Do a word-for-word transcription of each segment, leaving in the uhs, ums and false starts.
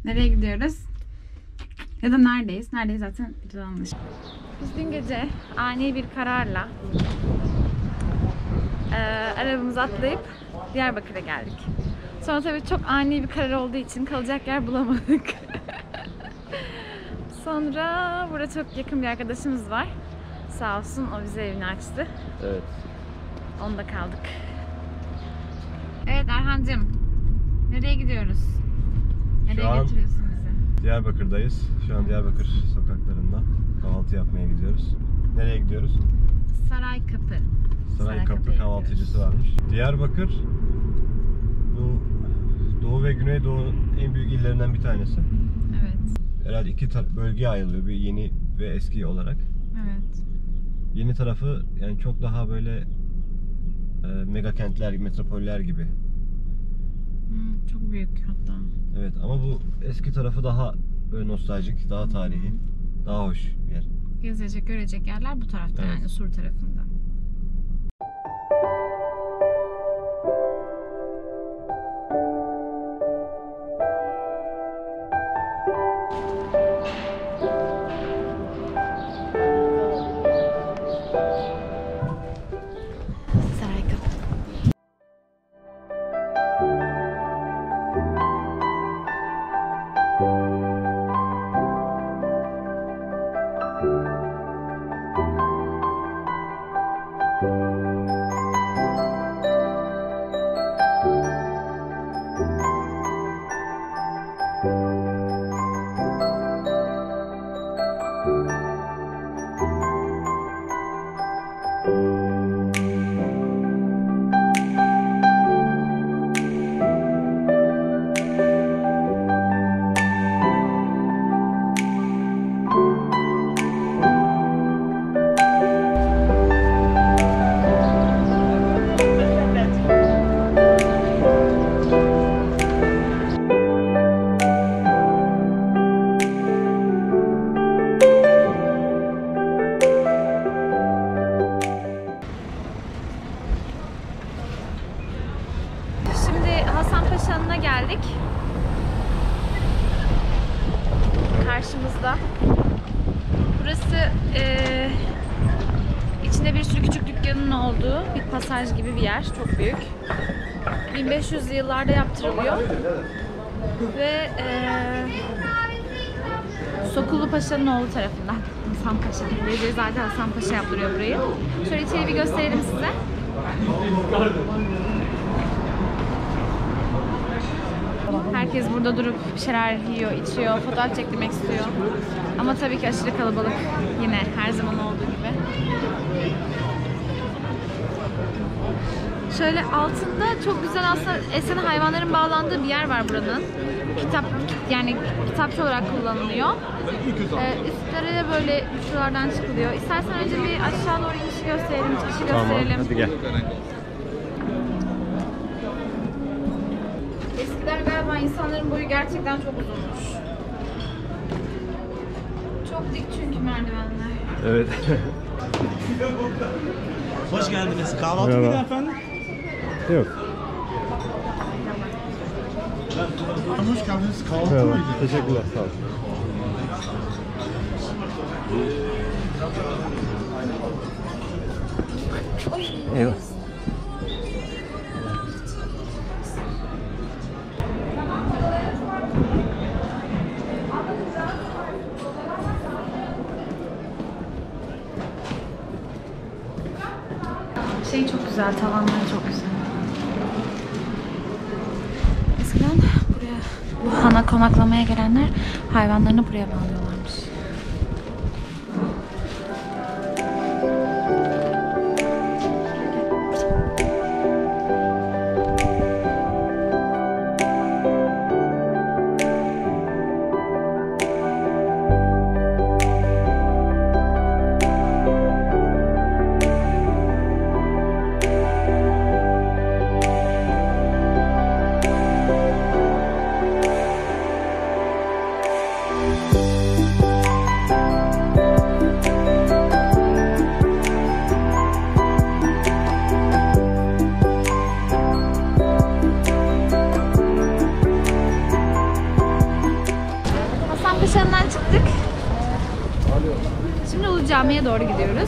Nereye gidiyoruz? Ya da neredeyiz? Neredeyiz zaten anlaşılmış. Biz dün gece ani bir kararla e, arabamızı atlayıp Diyarbakır'a geldik. Sonra tabii çok ani bir karar olduğu için kalacak yer bulamadık. Sonra burada çok yakın bir arkadaşımız var. Sağ olsun o bize evini açtı. Evet. Onda kaldık. Evet Erhan'cığım. Nereye gidiyoruz? Nereye Şu an götürüyorsun bizi? Diyarbakır'dayız. Şu an Diyarbakır sokaklarında kahvaltı yapmaya gidiyoruz. Nereye gidiyoruz? Saraycapı. Saraycapı kahvaltıcısı varmış. Diyarbakır bu Doğu ve Güneydoğu en büyük illerinden bir tanesi. Evet. Herhalde iki bölgeye ayrılıyor, bir yeni ve eski olarak. Evet. Yeni tarafı yani çok daha böyle e, mega kentler, metropoller gibi. Hmm, çok büyük hatta. Evet ama bu eski tarafı daha böyle nostaljik, daha tarihi, daha hoş bir yer. Gezecek, görecek yerler bu tarafta, Evet. yani Sur tarafında. Saraycapı. Hasanpaşa'na geldik. Karşımızda. Burası e, içinde bir sürü küçük dükkanın olduğu bir pasaj gibi bir yer. Çok büyük. bin beş yüzlü yıllarda yaptırılıyor. Ve e, Sokullu Paşa'nın oğlu tarafından. Hasanpaşa. Recezade Hasanpaşa yaptırıyor burayı. Şöyle içeri bir gösterelim size. Herkes burada durup bir şeyler yiyor, içiyor, fotoğraf çektirmek istiyor. Ama tabii ki aşırı kalabalık yine her zaman olduğu gibi. Şöyle altında çok güzel aslında esen hayvanların bağlandığı bir yer var buranın. Kitap, yani kitapçı olarak kullanılıyor. Ee, üstlere de böyle şuralardan çıkılıyor. İstersen önce bir aşağı doğru inişi gösterelim, çıkışı gösterelim. Tamam, hadi gel. Eskiden galiba insanların boyu gerçekten çok uzunmuş. Çok dik çünkü merdivenler. Evet. Hoş geldiniz. Kahvaltı mıydı efendim? Yok. Hoş geldiniz. Kahvaltı Merhaba. mıydı? Teşekkürler. Sağ olun. Eyvah. Şey çok güzel, tavanları çok güzel. Eskiden buraya, bu hana konaklamaya gelenler hayvanlarını buraya bağlıyorlarmış. We'll be right back. Cami'ye doğru gidiyoruz.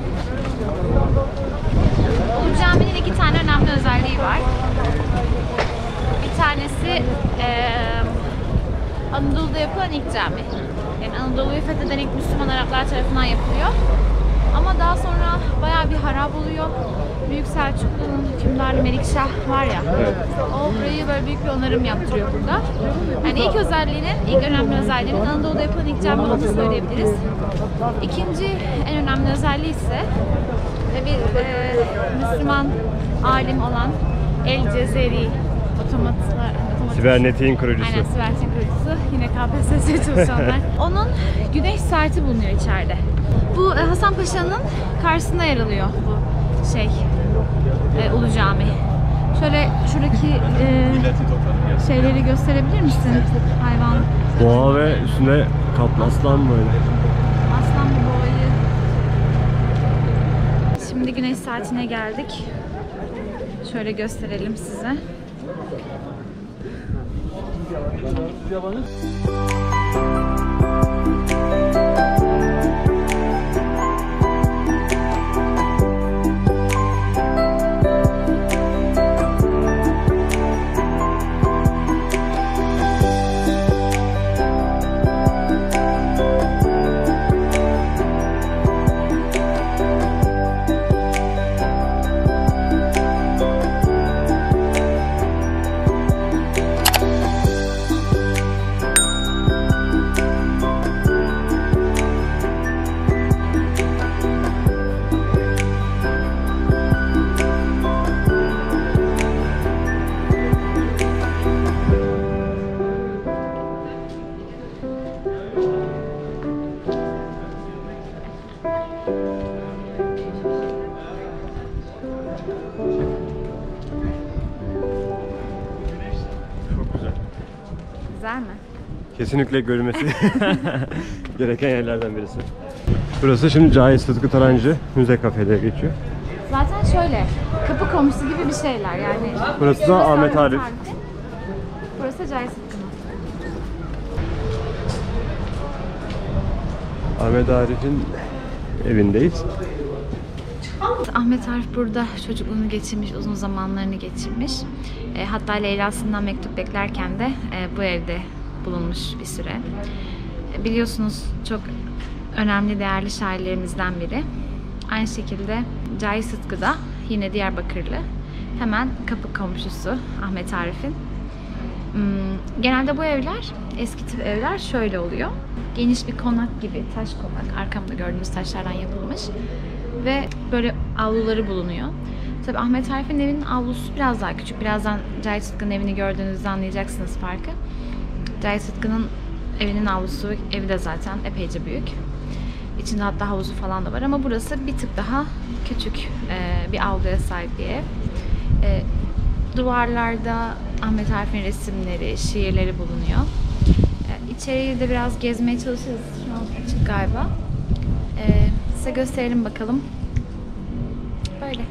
Ulu Cami'nin iki tane önemli özelliği var. Bir tanesi ee, Anadolu'da yapılan ilk cami. Yani Anadolu'yu fetheden ilk Müslüman Araplar tarafından yapılıyor. Ama daha sonra bayağı bir harap oluyor. Büyük Selçuklu'nun hükümdarı Melikşah var ya, evet. O burayı böyle büyük bir onarım yaptırıyor burada. Yani ilk özelliğinin, ilk önemli özelliğinin Anadolu'da yapılan ilk cami olduğunu söyleyebiliriz. İkinci en önemli özelliği ise bir e, Müslüman alim olan El Cezeri, otomatlar, Sibernetiğin kurucusu. Aynen, Sibernetiğin kurucusu. Yine K P S S çalışanlar. Onun güneş saati bulunuyor içeride. Bu Hasan Paşa'nın karşısında yer alıyor bu şey, e, Ulu Cami. Şöyle şuradaki e, şeyleri gösterebilir misin? Hayvan. Boğa ve üstünde kaplı aslan mı öyle? Aslan bu boğayı. Şimdi güneş saatine geldik. Şöyle gösterelim size. Güzel mi? Kesinlikle görülmesi gereken yerlerden birisi. Burası şimdi Cahit Sıtkı Tarancı Müze Kafe'de geçiyor. Zaten şöyle, kapı komşusu gibi bir şeyler yani. Burası da Ahmet Arif. Burası da Cahit Sıtkı'nın. Ahmet Arif'in evindeyiz. Ahmet Arif burada çocukluğunu geçirmiş, uzun zamanlarını geçirmiş. E, hatta Leyla'sından mektup beklerken de e, bu evde bulunmuş bir süre. E, biliyorsunuz çok önemli, değerli şairlerimizden biri. Aynı şekilde Cahit Sıtkı da yine Diyarbakırlı. Hemen kapı komşusu Ahmet Arif'in. Hmm, genelde bu evler, eski tip evler şöyle oluyor. Geniş bir konak gibi, taş konak, arkamda gördüğünüz taşlardan yapılmış. Ve böyle avluları bulunuyor. Tabii Ahmet Arif'in evinin avlusu biraz daha küçük. Birazdan Cahit Sıtkı'nın evini gördüğünüzde anlayacaksınız farkı. Cahit Sıtkı'nın evinin avlusu, evi de zaten epeyce büyük. İçinde hatta havuzu falan da var ama burası bir tık daha küçük e, bir avluya sahip bir ev. E, duvarlarda Ahmet Arif'in resimleri, şiirleri bulunuyor. E, içeriği de biraz gezmeye çalışırız. Şu an açık galiba. E, size gösterelim bakalım. Böyle.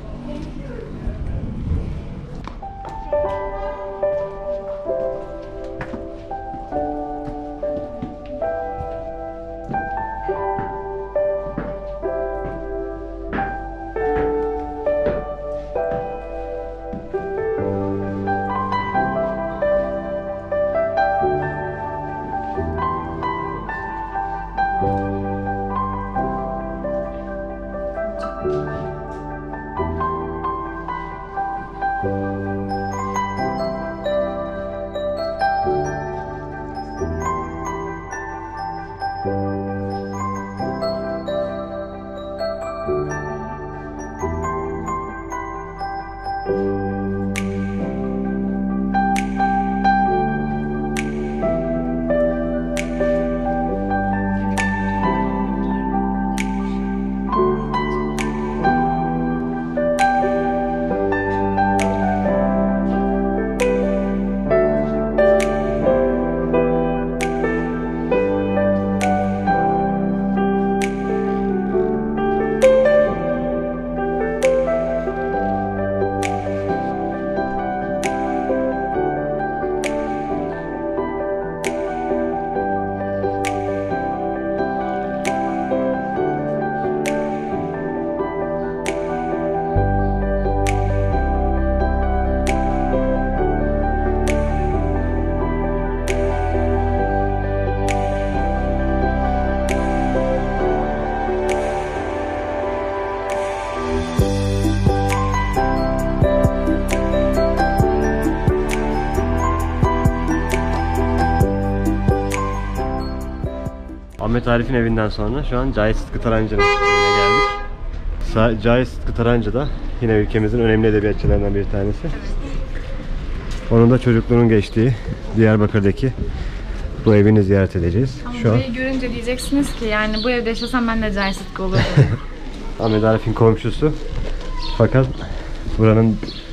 Ahmet Arif'in evinden sonra şu an Cahit Sıtkı Tarancı'nın evine geldik. Sa Cahit Sıtkı Tarancı da yine ülkemizin önemli edebiyatçılarından bir tanesi. Onun da çocukluğunun geçtiği Diyarbakır'daki bu evini ziyaret edeceğiz. Ama şu an burayı görünce diyeceksiniz ki yani bu evde yaşasam ben de Cahit Sıtkı olurdum. Ahmet Arif'in komşusu. Fakat buranın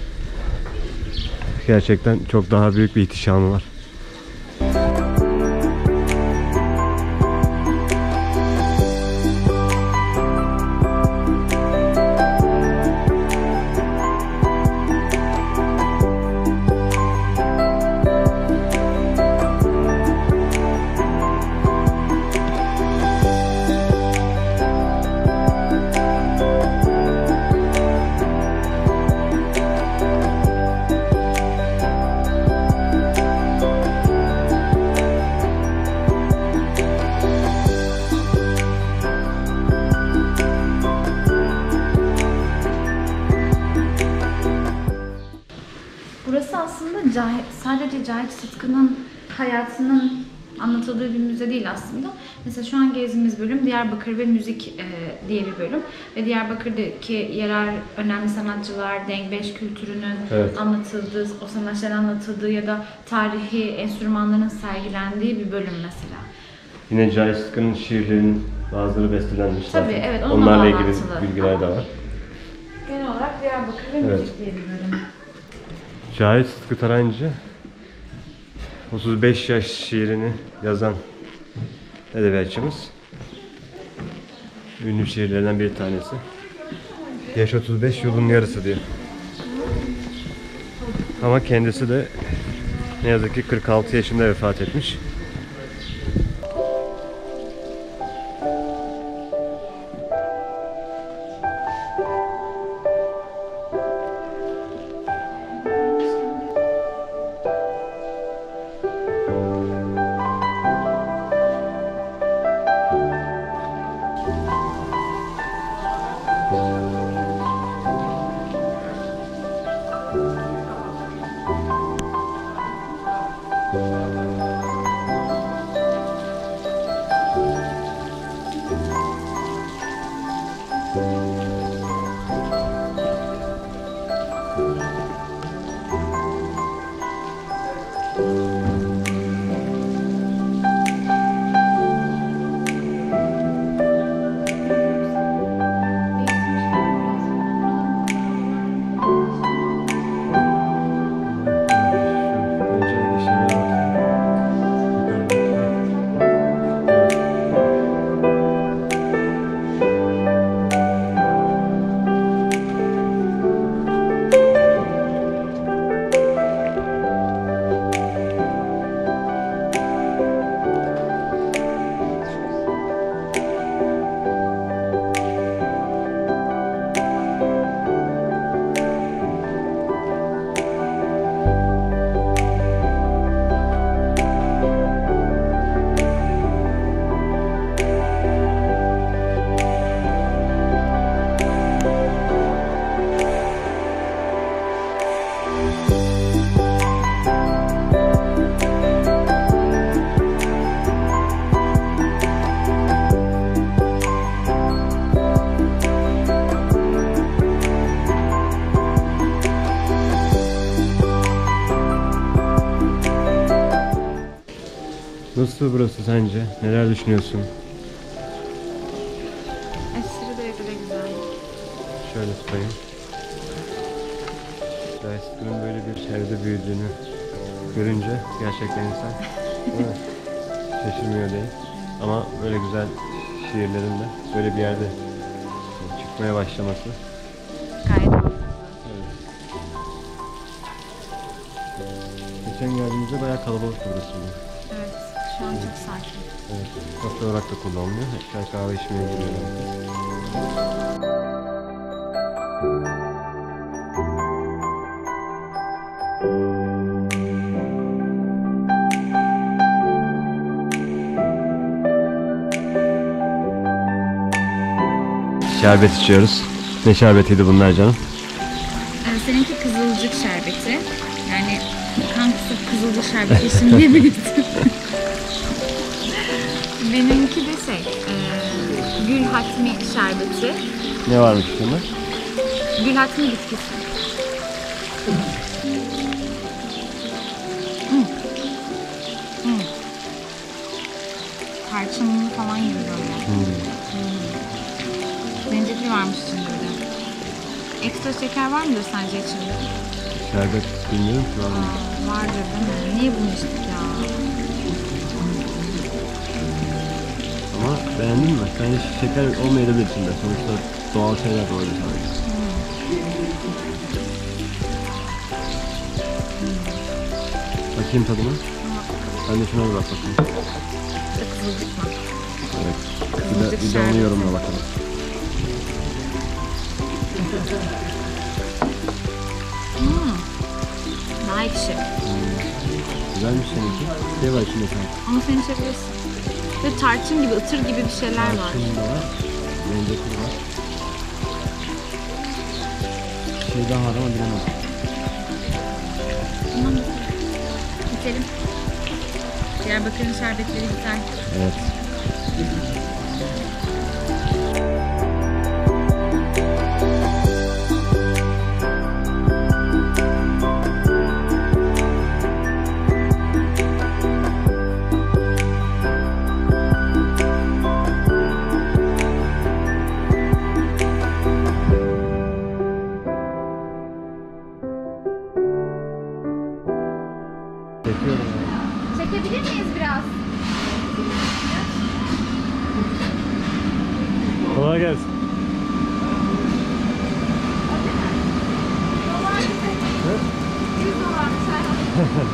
gerçekten çok daha büyük bir ihtişamı var. Burası aslında Cahit, sadece Cahit Sıtkı'nın hayatının anlatıldığı bir müze değil aslında. Mesela şu an gezdiğimiz bölüm Diyarbakır ve Müzik e, diye bir bölüm. Ve Diyarbakır'daki yerel önemli sanatçılar, Denkbeş kültürünün Evet. anlatıldığı, o sanatçıların anlatıldığı ya da tarihi enstrümanların sergilendiği bir bölüm mesela. Yine Cahit Sıtkı'nın şiirlerinin bazıları bestelenmiş. Tabii, zaten. evet, onunla Onlarla ilgili bağlantılı. bilgiler de var. Genel olarak Diyarbakır ve Evet. Müzik diye bir bölüm. Cahit Sıtkı Tarancı otuz beş yaş şiirini yazan edebiyatçımız. Ünlü şiirlerinden bir tanesi. Yaş otuz beş, yolun yarısı diyor. Ama kendisi de ne yazık ki kırk altı yaşında vefat etmiş. Nasıl burası sence? Neler düşünüyorsun? Aşırı derecede güzel. Şöyle tutayım. Cahit Sıtkı'nın böyle bir evde büyüdüğünü görünce gerçekten insan değil mi? Şaşırmıyor değil. Ama böyle güzel şiirlerin de böyle bir yerde çıkmaya başlaması. Gayet mantıklı. Evet. Geçen geldiğimizde bayağı kalabalık burası. Evet, şu an çok sakin. Evet. Kafe olarak da kullanılıyor. Çay kahve içmeye geliyorlar. Şerbet içiyoruz. Ne şerbetiydi bunlar canım? Ee, seninki kızılcık şerbeti. Yani kan kusup kızılcık şerbeti için diyebilirsin. Benimki de şey, e, gül hatmi şerbeti. Ne varmış içinde? Gül hatmi bitkisi. Hmm. Hmm. Tarçınlı falan gibi böyle. Hmm. Zencefil varmış içinde öyle. Ekstra şeker var mıdır sence içinde? Şerbet bilmiyorum ki var mı? Aa, vardır değil mi? Niye bunu içtik ya? Ama beğendin mi? Bence şeker olmayabilir içinde. Sonuçta doğal şeyler de öyle sadece. Bakayım tadına. Ben de şuna bir bak bakayım. Kızılcık mı? Evet. Bir de, bir de onu yorumla bakalım. Hmm. Daha ekşi. Hmm. Güzelmiş seninki. Ne var içinde sanki? Ama sen içebilirsin. Ve tarçın gibi, ıtır gibi bir şeyler var. Tarçın da var. Zencefil var. Bir şey daha var ama bilemedim. Tamam. İçelim. Diyarbakır'ın şerbetleri güzel. Evet. Çekiyorum. Çekebilir miyiz biraz? Kolay gelsin. yüz dolarmış hayatım.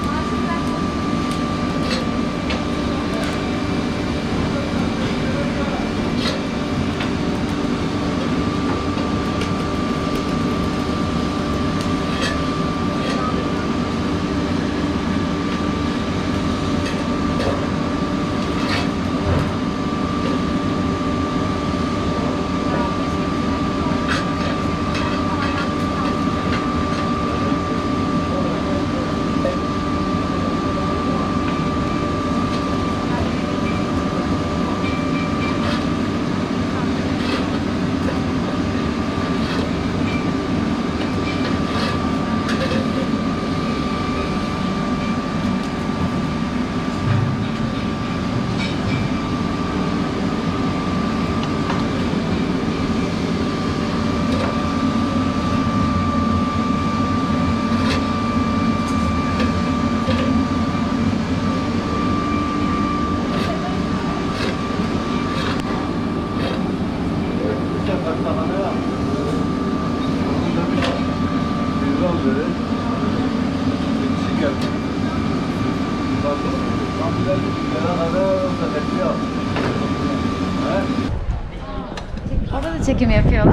Orada da çekim yapıyorlar.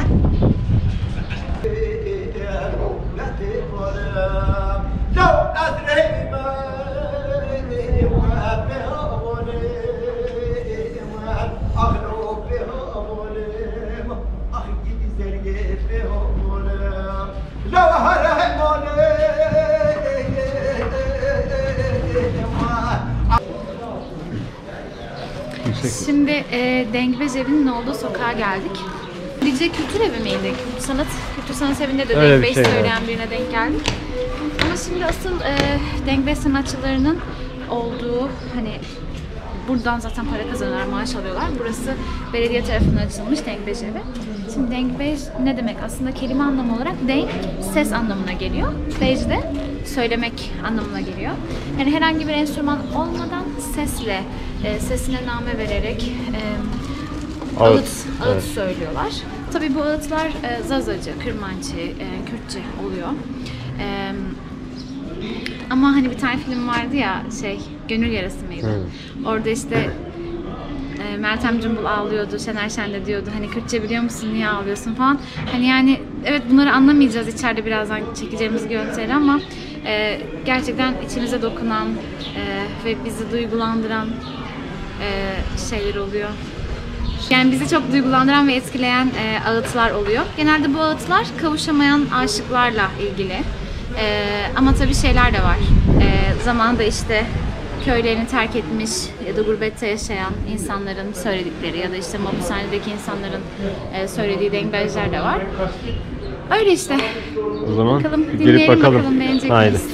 Şimdi e, Dengbej Evi'nin olduğu sokağa geldik. Dicle Kültür Evi miydi? Sanat, Kültür Sanat Evi'nde de Öyle bir Dengbej şey, söyleyen evet. birine denk geldik. Ama şimdi asıl e, Dengbej sanatçılarının olduğu, hani buradan zaten para kazanıyorlar, maaş alıyorlar. Burası belediye tarafından açılmış Dengbej Evi. Şimdi Dengbej ne demek? Aslında kelime anlamı olarak denk, ses anlamına geliyor. Bej de söylemek anlamına geliyor. Yani herhangi bir enstrüman olmadan sesle, e, sesine name vererek e, Ağıt, ağıt, ağıt evet. söylüyorlar. Tabii bu ağıtlar e, Zazacı, Kırmançı, e, Kürtçe oluyor. E, ama hani bir tane film vardı ya, şey, Gönül Yarası mıydı? Hı. Orada işte e, Meltem Cumbul ağlıyordu, Şener Şen de diyordu hani Kürtçe biliyor musun, niye ağlıyorsun falan. Hani yani evet, bunları anlamayacağız içeride birazdan çekeceğimiz görüntüleri ama e, gerçekten içimize dokunan e, ve bizi duygulandıran e, şeyler oluyor. Yani bizi çok duygulandıran ve etkileyen e, ağıtlar oluyor. Genelde bu ağıtlar kavuşamayan aşıklarla ilgili. E, ama tabii şeyler de var. E, zamanında işte köylerini terk etmiş ya da gurbette yaşayan insanların söyledikleri ya da işte mapushanedeki insanların e, söylediği dengbejler de var. Öyle işte. O zaman Bakalım, gelip dinleyelim bakalım. bakalım, beğenecek Haydi. miyiz?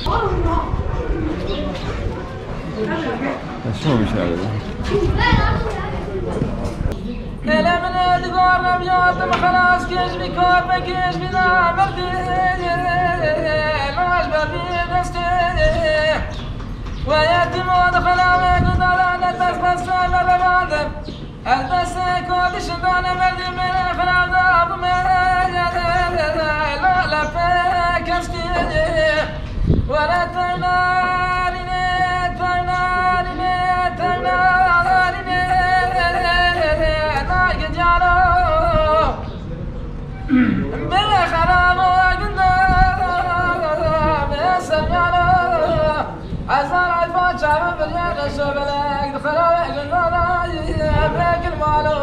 Açmamış herhalde. من ادگار نمیادم خلاص کش بی کار بکش بی نامردی ناش ببی دستی و یتیم و دخلامه گدارانه دست بستان روادم از دست کادش دانه مردی من خلال دابم لالا پکشتی ولا تنارینه تنارینه تنارینه بلا خراب وقنا بسمعنا أزار عفان شعب باليد الشبلك دخلوا قلنا بك المالو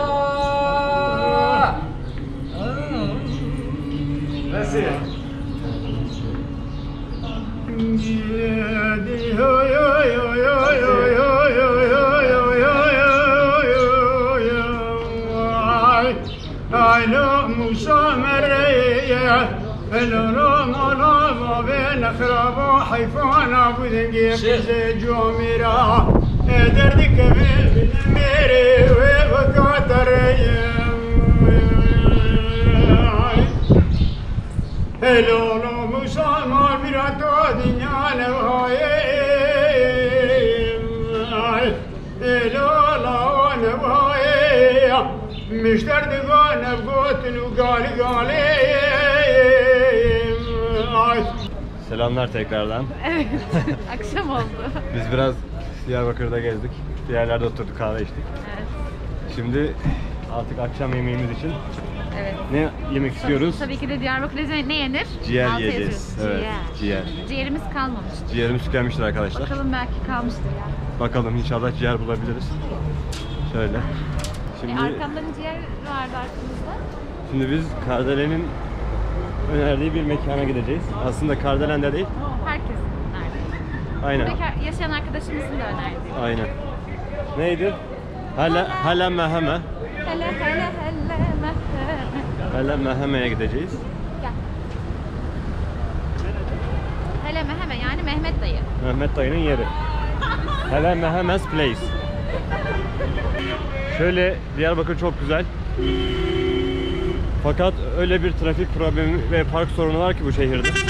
بس Aylo Musa Mereye Elorun olama ve nekraba hayfana bu dengi bize cumira ederdik evvel meri ve vakatareyem Elorun Musa Merata dünya nevayem Elola nevayem مشتر دگان بوتن و gali gali. Selamlar tekrardan. Evet, akşam oldu. Biz biraz Diyarbakır'da gezdik. Bir yerlerde oturduk, kahve içtik. Evet. Şimdi artık akşam yemeğimiz için Evet. ne yemek istiyoruz? Tabii ki de Diyarbakır'da ne yenir? Ciğer Altı yiyeceğiz. yazıyoruz. Evet, Ciğer. ciğer. Ciğerimiz kalmamış. Ciğerimiz tükenmiştir arkadaşlar. Bakalım belki kalmıştır ya. Bakalım inşallah ciğer bulabiliriz. Şöyle. Şimdi, E, arkamda bir ciğer vardı arkamızda. şimdi biz Kardelen'in önerdiği bir mekana gideceğiz. Aslında Kardelen'de değil. Herkesin önerdiği. Aynen. Buradaki yaşayan arkadaşımızın da önerdiği. Aynen. Neydi? Hala hala meheme. Hele hele hele mehme. Hala meheme'ye gideceğiz. Gel. Hele meheme yani Mehmet dayı. Mehmet dayının yeri. Hala Mehemes Place. Şöyle Diyarbakır çok güzel. Fakat öyle bir trafik problemi ve park sorunu var ki bu şehirde. Evet.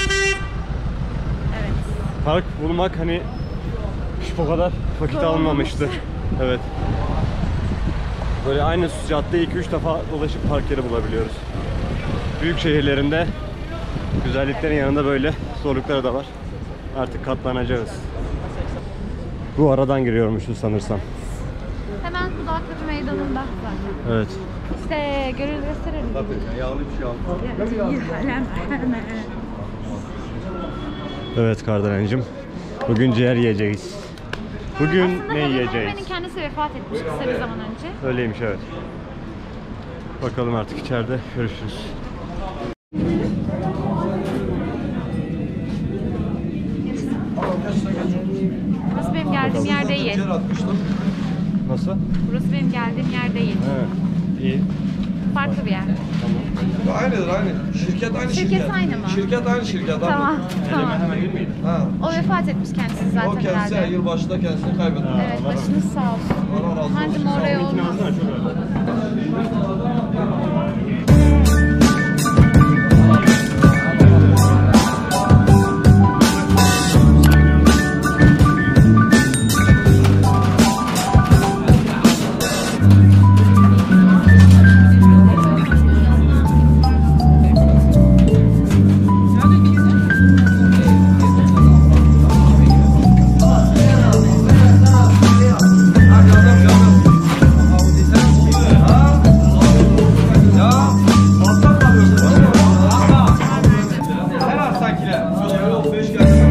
Park bulmak hani hiç bu kadar vakit Zor almamıştı. Evet. Böyle aynı cadde iki üç defa dolaşıp park yeri bulabiliyoruz. Büyük şehirlerinde güzelliklerin yanında böyle zorlukları da var. Artık katlanacağız. Bu aradan giriyormuşuz sanırsam. Hemen Kudaktepe Meydanı'nda zaten. Evet. İşte görür gösterelim. Yağlı bir şey aldım. Hele meheme. Evet Kardelen'cim. Bugün ciğer yiyeceğiz. Bugün Aslında ne Hele yiyeceğiz? Mehme'nin kendisi vefat etmiş kısa bir zaman önce. Öyleymiş evet. Bakalım artık içeride görüşürüz. Burası benim geldiğim yer değil. Nasıl? Burası benim geldiğim yer değil. He. İyi. Farklı bir yer. Aynıdır aynı. Şirket aynı Şirket şirket. aynı mı? Şirket aynı şirket. Tamam. Tamam. Hemen gün müydü? Ha. O vefat etmiş kendisi zaten O kendisi herhalde. yılbaşında kendisini kaybetti. Evet, başınız sağ olsun. Allah razı olsun. Madem oraya olmaz. Her haftakiler.